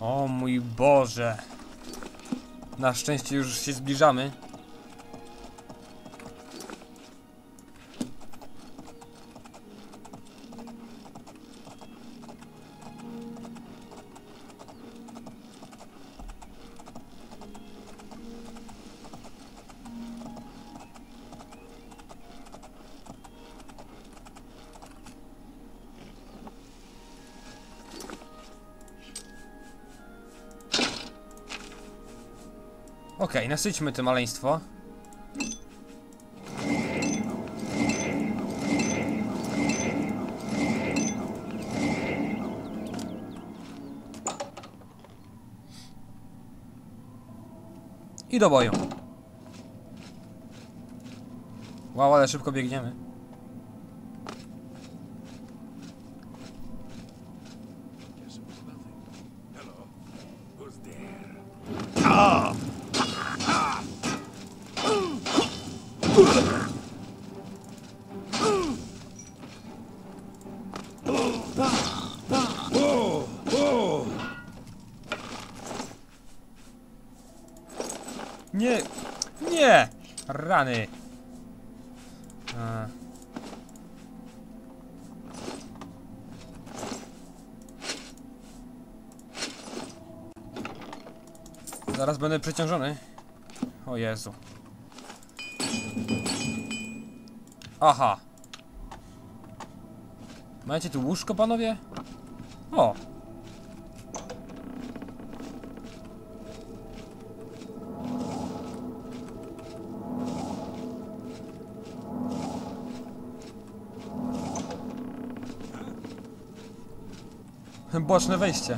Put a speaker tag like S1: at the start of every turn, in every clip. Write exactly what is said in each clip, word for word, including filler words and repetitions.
S1: O mój Boże. Na szczęście już się zbliżamy. Okej, okay, nasyćmy to maleństwo. I do boju. Wow, ale szybko biegniemy. Nie, nie, rany. A. Zaraz będę przeciążony. O Jezu. Aha. Macie tu łóżko, panowie? O. Boczne wejście.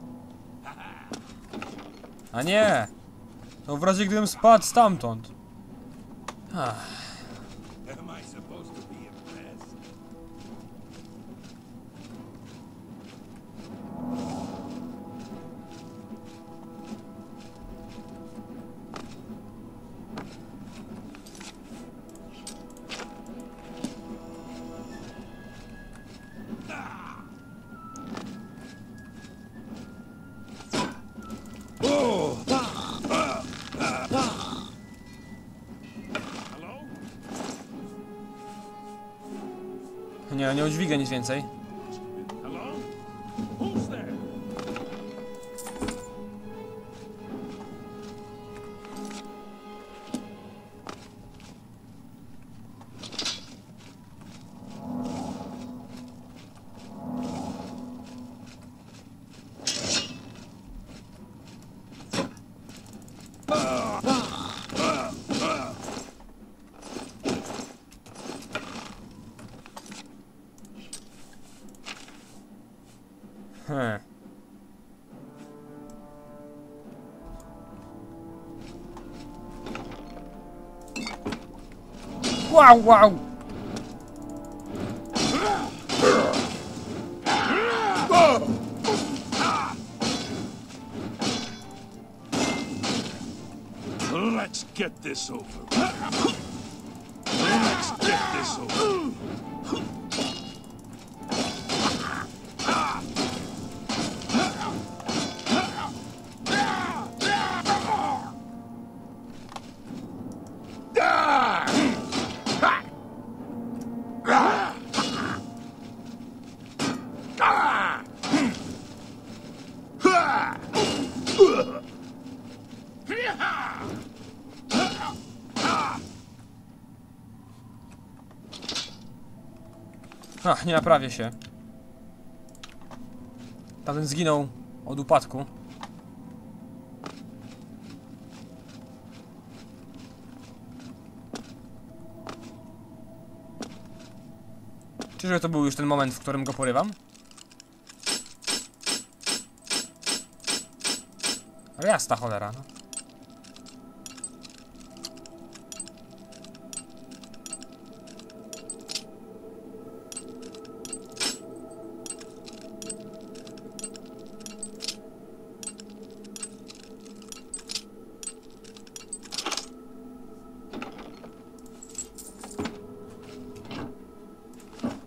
S1: A nie! To w razie gdybym spadł stamtąd. Ach. Nie, nie udźwigę nic więcej. Hmm. Wow, wow.
S2: Let's get this over. Let's get this over.
S1: Ach, nie naprawię się. Tamten zginął od upadku. Czyżby to był już ten moment, w którym go porywam? Ale jasna cholera, no.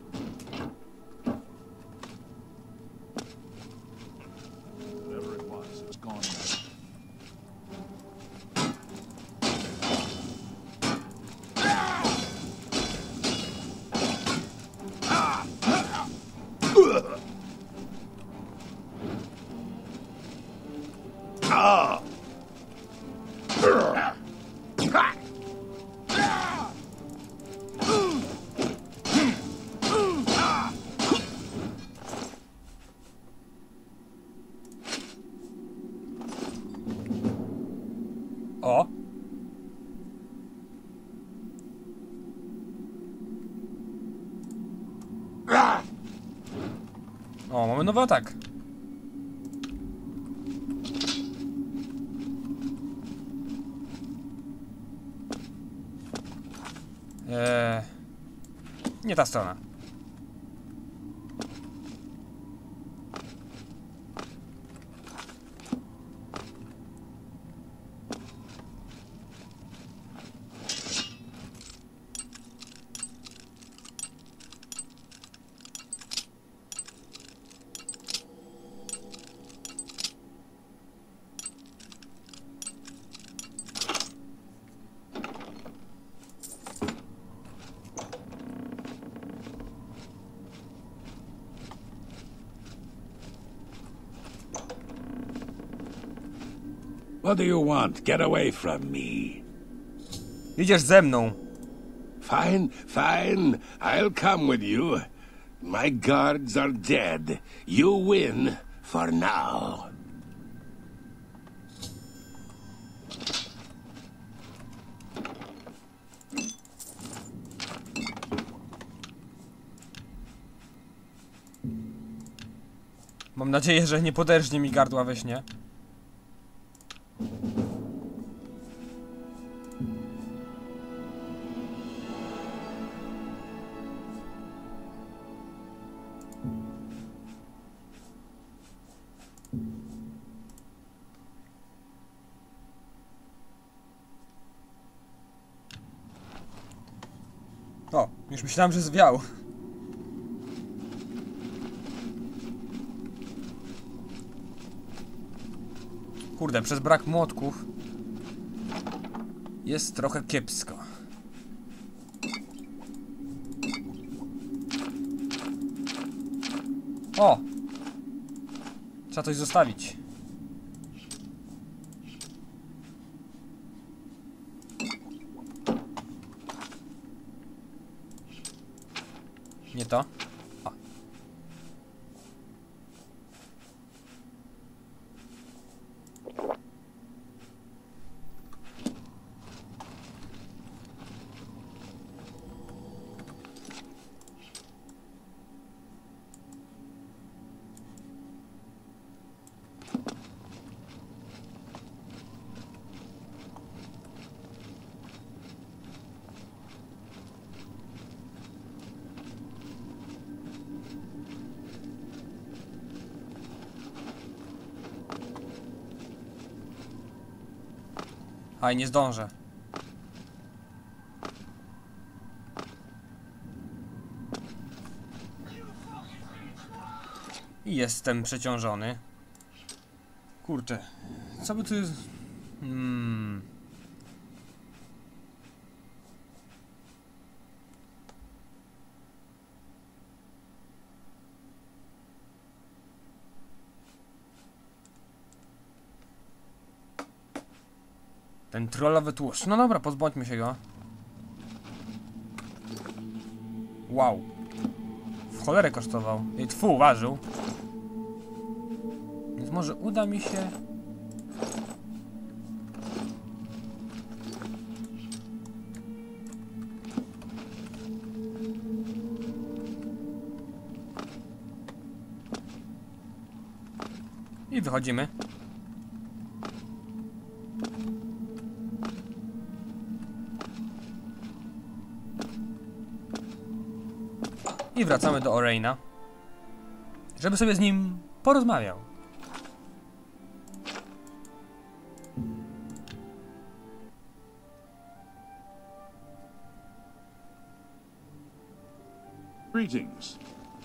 S2: Whatever it was.
S1: O, mamy nowy atak. Eee, nie ta strona.
S2: What do you want? Get away from me.
S1: Idziesz ze mną.
S2: Fine, fine. I'll come with you. My guards are dead. You win for now.
S1: Mam nadzieję, że nie poderżnie mi gardła we śnie. O, już myślałem, że zwiał. Kurde, przez brak młotków jest trochę kiepsko. O! Trzeba coś zostawić. Nie to? O. Aj, nie zdążę. I jestem przeciążony. Kurczę, co by tu jest... Hmm... Ten trollowy tłuszcz. No dobra, pozbądźmy się go. Wow. W cholerę kosztował. I tfu, ważył. Więc może uda mi się... I wychodzimy. I wracamy do Orayna, żeby sobie z nim porozmawiał.
S2: Greetings.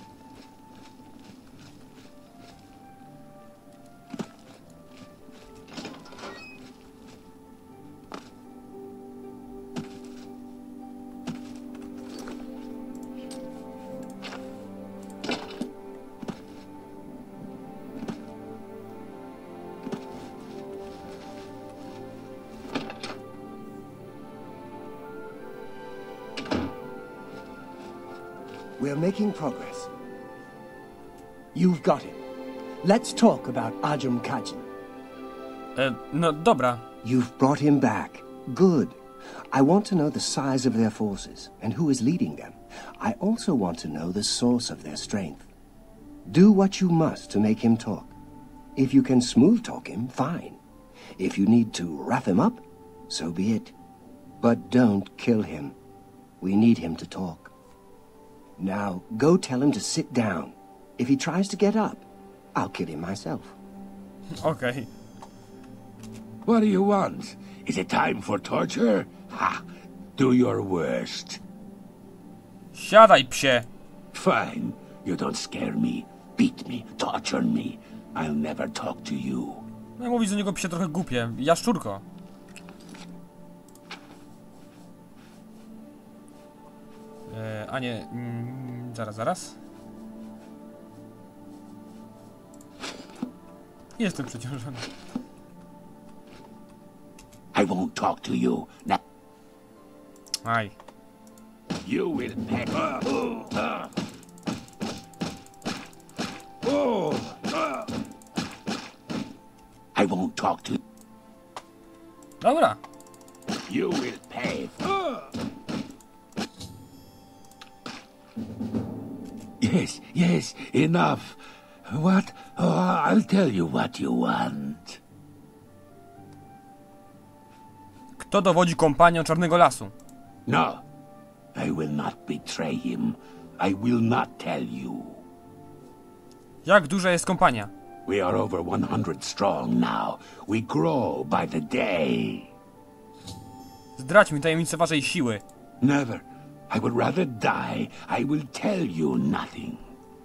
S3: We're making progress. You've got him. Let's talk about Ajum Kajin.
S1: E, no dobra.
S3: You've brought him back. Good. I want to know the size of their forces and who is leading them. I also want to know the source of their strength. Do what you must to make him talk. If you can smooth talk him, fine. If you need to rough him up, so be it. But don't kill him. We need him to talk. Now, go tell him to sit down. If he tries to get up, I'll kill him myself.
S1: Okej.
S2: What do you want? Is it time for torture? Ha! Do your worst.
S1: Siadaj, psie.
S2: Fine. You don't scare me. Beat me. Torture me. I'll never talk to you.
S1: No mówić do niego psie trochę głupie. Jaszczurko. Eee, a nie... Mm, zaraz, zaraz. Jestem przeciążony.
S2: I won't talk to you. Now
S1: Aj.
S2: you will pay. Uh, uh, uh, uh. I won't talk to
S1: Dobra.
S2: you. Will pay. Uh. Yes, yes, enough. What? Oh, I'll tell you what you want.
S1: Kto dowodzi kompanią Czarnego Lasu?
S2: No, I will not betray him. I will not tell you.
S1: Jak duża jest kompania?
S2: We are over one hundred strong now. We grow by the day.
S1: Zdradź mi tajemnicę waszej siły.
S2: Never. I would rather die. I will tell you nothing.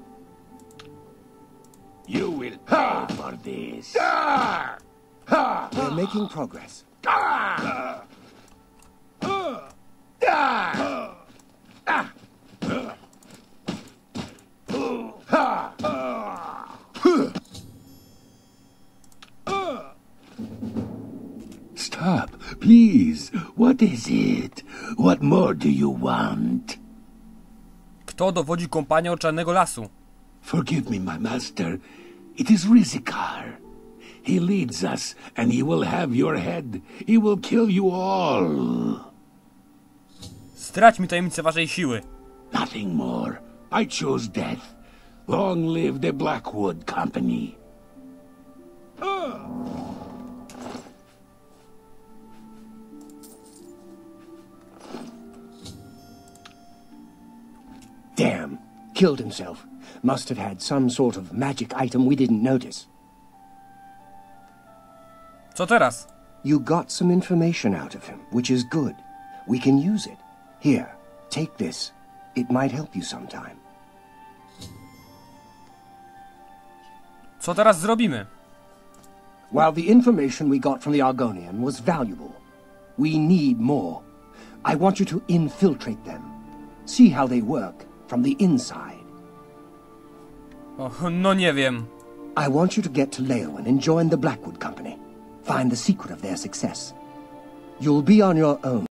S2: You will pay for this.
S3: We're making progress.
S2: Stop, please. What is it? What more do you want?
S1: Kto dowodzi kompanią Czarnego Lasu?
S2: Forgive me, my master. It is Rizikar. He leads us, and he will have your head. He will kill you all.
S1: Zdradź mi tajemnicę waszej siły.
S2: Nothing more. I chose death. Long live the Blackwood Company.
S3: Damn. Killed himself. Must have had some sort of magic item we didn't notice.
S1: Co teraz?
S3: You got some information out of him, which is good. We can use it. Here, take this. It might help you sometime.
S1: Co teraz zrobimy?
S3: While the information we got from the Argonian was valuable, we need more. I want you to infiltrate them. See how they work from the inside.
S1: Och, no nie wiem.
S3: I want you to get to Leowen and join the Blackwood Company. Find the secret of their success. You'll be on your own.